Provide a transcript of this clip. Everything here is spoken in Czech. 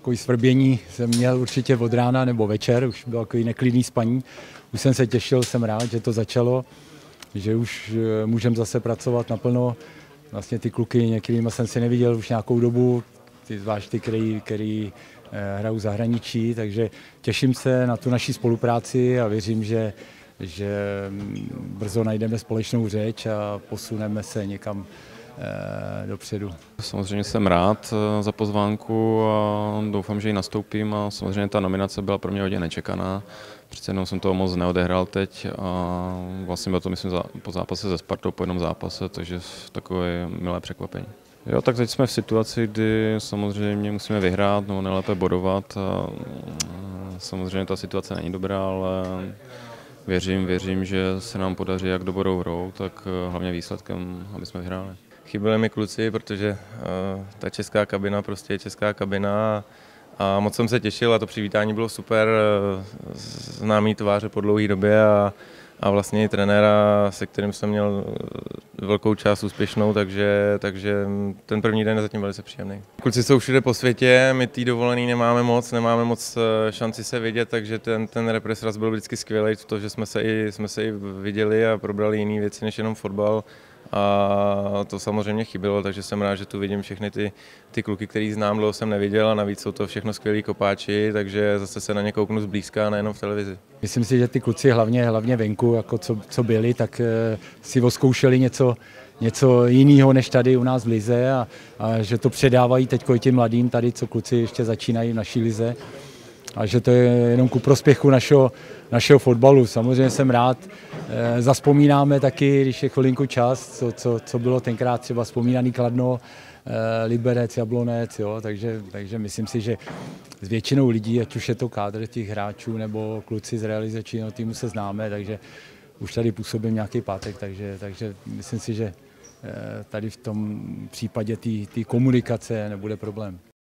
Takový svrbění jsem měl určitě od rána nebo večer, už byl takový neklidný spaní. Už jsem se těšil, jsem rád, že to začalo, že už můžeme zase pracovat naplno. Vlastně ty kluky, některými jsem si neviděl už nějakou dobu, zvlášť ty, který hrajou v zahraničí, takže těším se na tu naši spolupráci a věřím, že brzo najdeme společnou řeč a posuneme se někam dopředu. Samozřejmě jsem rád za pozvánku a doufám, že ji nastoupím a samozřejmě ta nominace byla pro mě hodně nečekaná. Přece jenom jsem toho moc neodehrál teď a vlastně bylo to, myslím, po zápase se Spartou, po jednom zápase, takže takové milé překvapení. Jo, tak teď jsme v situaci, kdy samozřejmě musíme vyhrát, no nejlépe bodovat a samozřejmě ta situace není dobrá, ale věřím, že se nám podaří jak dobrou hrou, tak hlavně výsledkem, aby jsme vyhráli. Chyběli mi kluci, protože ta česká kabina prostě je česká kabina a moc jsem se těšil a to přivítání bylo super, známý tváře po dlouhé době a vlastně i trenéra, se kterým jsem měl velkou část úspěšnou, takže ten první den je zatím velice příjemný. Kluci jsou všude po světě, my tý dovolený nemáme moc šanci se vidět, takže ten represraz byl vždycky skvělý v tom, že jsme se i viděli a probrali jiné věci než jenom fotbal. A to samozřejmě chybělo, takže jsem rád, že tu vidím všechny ty kluky, který znám, dlouho jsem neviděl a navíc jsou to všechno skvělí kopáči, takže zase se na ně kouknu zblízka, nejenom v televizi. Myslím si, že ty kluci hlavně venku, jako co byli, tak si odzkoušeli něco jiného než tady u nás v lize a že to předávají teď i těm mladým tady, co kluci ještě začínají v naší lize. A že to je jenom ku prospěchu našeho fotbalu. Samozřejmě jsem rád, zazpomínáme taky, když je chvilinku čas, co bylo tenkrát třeba vzpomínaný Kladno, Liberec, Jablonec, jo, takže myslím si, že s většinou lidí, ať už je to kádr těch hráčů nebo kluci z realizačního týmu se známe, takže už tady působím nějaký pátek, takže myslím si, že tady v tom případě té komunikace nebude problém.